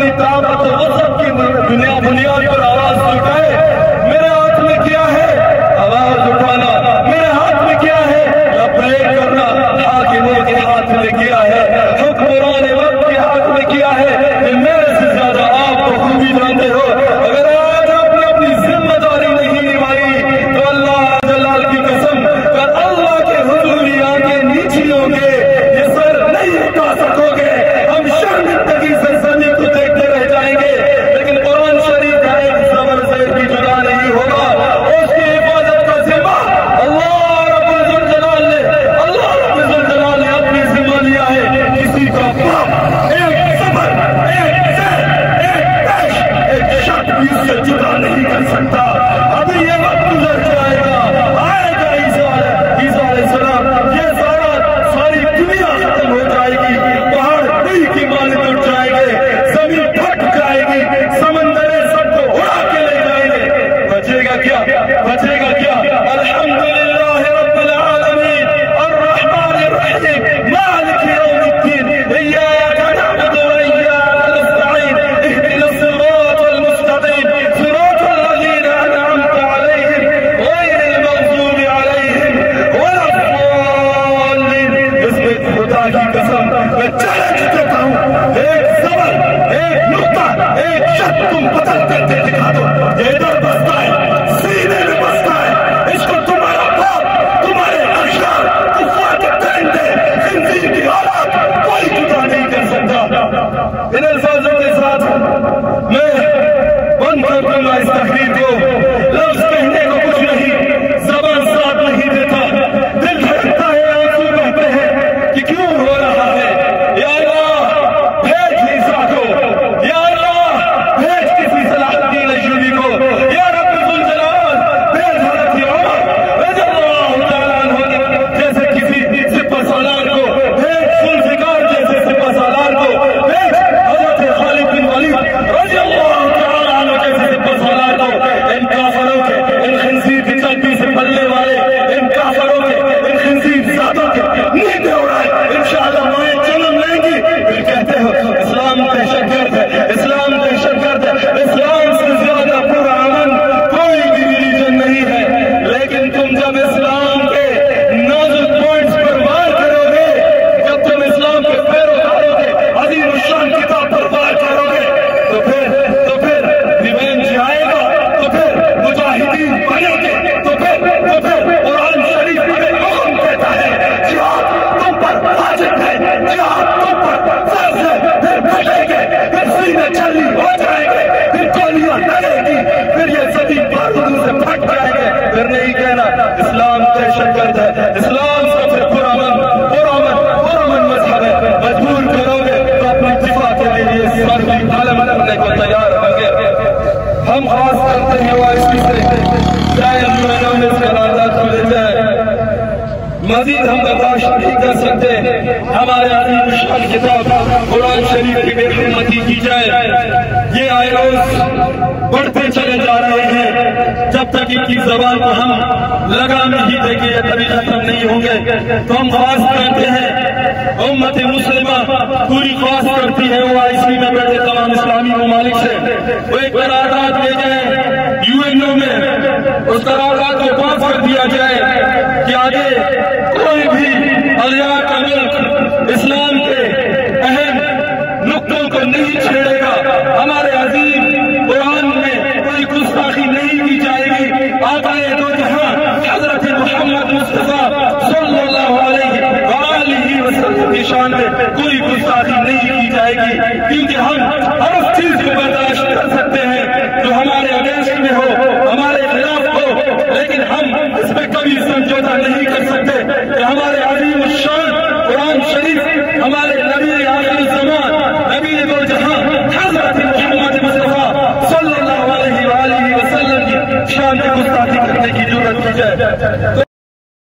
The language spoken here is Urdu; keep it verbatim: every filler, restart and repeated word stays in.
اپنی طاقت و وسعت کی بنیاد بنیاد پر آواز اٹھائے. میرے ہاتھ میں کیا ہے؟ آواز اٹھانا. میرے ہاتھ میں کیا ہے؟ لبیک کرنا. حاکموں کے ہاتھ میں کیا ہے؟ حکمران وقت کے ہاتھ میں کیا ہے؟ کہ میرے سے زیادہ آپ بخوبی جانتے ہو. اگر آج آپ نے اپنی ذمہ داری نہیں نبھائی تو اللہ جلال کی قسم کر اللہ کے حضور آنکھیں نیچی ہوں گے، یہ سر نہیں اٹھا سکو گے. ہم شرمندگی سے زمین کو دیکھتے رہ جائیں گے. لیکن قرآن شریف ہے ایک زبر سے بھی جدا نہیں ہوگا. اس کی حفاظت کا ذمہ اللہ رب الجلال نے اللہ رب الجلال نے اپنی ذمہ لیا ہے. کسی کا باپ ایک زبر ایک زیر ایک پیش ایک شک بھی اس سے جدا نہیں کر سکتا. ابھی یہ وقت گزر جائے گا، آئے گا عیسیٰ عیسیٰ علیہ السلام. یہ سارا ساری دنیا ختم ہو جائے گی. پہاڑ نہیں کی مانند اٹھ جائے گے، زمین پھٹ جائے گی، سمندریں سب کو اڑا کے لے جائیں گے. بچے گا کیا؟ بچے گا کیا؟ الحمدللہ رب العالمین الرحمن الرحیم مالک یوم الدین ایاک نعبد و ایاک نستعین اهدنا الصراط المستقیم صراط الذین انعمت علیہم غیر المغضوب علیہم ولا الضالین. اس میں خدا کی قسم میں چیلنج دیتا ہوں، ایک زبر ایک نقطہ ایک شک تم بدل کر کے دکھا دو. یہ ادھر بستا ہے، سینے میں بستا ہے. اس کو تمہارا باپ تمہارے اشرار کفار کے پرندے خنزیر کی اولاد کوئی جدا نہیں کر سکتا. ان الفاظوں کے ساتھ میں بند کر دوں گا اس تقریر کو. لفظ کہنے کو کچھ نہیں، زبان ساتھ نہیں دیتا. دل دھڑکتا ہے، آنسو بہتے ہیں کہ کیوں ہو رہا ہے. یا اللہ بھیج عیسیٰ کو، یا اللہ بھیج کسی صلاح الدین ایوبی کو، یا رب ذوالجلال بھیج حضرت عمر رضی اللہ تعالیٰ عنہ جیسے کسی سپہ سالار کو، بھیج ذوالفقار جیسے سپہ سالار کو، بھیج حضرت خالد بن ولید رضی اللہ تعالیٰ عنہ جیسے سپہ سالار کو. ان کافروں کے ان خنزیر کی چربی سے پلنے والے ان کافروں کے ان خنزیر ذاتوں کے نیندیں اڑائے. انشاءاللہ مائیں جنم لیں گی. پھر کہتے ہو اسلام دہشت گرد ہے، اسلام دہشت گرد ہے. اسلام سے زیادہ پورا امن کوئی بھی ریلیجن نہیں ہے. لیکن تم جب اسلام کے نازک پوائنٹس پر وار کرو گے، جب تم اسلام کے پیروکاروں کے عظیم الشان کتاب پر وار کرو گے تو پھر تو پھر ریونج آئے گا، تو پھر مجاہدین بنیں گے، تو پھر تو پھر قرآن شریف ہمیں حکم دیتا ہے جہاد تم پر واجب ہے، جہاد تم پر فرض ہے. پھر بھٹیں گے، پھر سینے چھلی ہو جائیں گے، پھر گولیاں لگیں گی، پھر یہ سبھی بارودوں سے پھٹ جائیں گے. پھر نہیں کہنا اسلام دہشت گرد ہے. اسلام سب سے پرامن پرامن پرامن مذہب ہے. مجبور کرو گے تو اپنی دفاع کے لیے سر بھی قلم کرنے کو تیار ہوں گے. ہم خاص کرتے ہیں وائسی سے چاہے انجمنوں میں سے حالات ہو جائے، مزید ہم برداشت نہیں کر سکتے. ہمارے عظیم الشان کتاب قرآن شریف کی بے حرمتی کی جائے. یہ آئے روز بڑھتے چلے جا رہے ہیں. جب تک ان کی زبان کو ہم لگام نہیں دیں گے یہ کبھی ختم نہیں ہوں گے. تو ہم خواست کرتے ہیں، امت مسلمہ پوری خواست کرتی ہے وہ آئیسی میں بیٹھے تمام اسلامی ممالک سے وہ ایک قرارداد لے جائیں یو این او میں، اس قرارداد کو پاس کر دیا جائے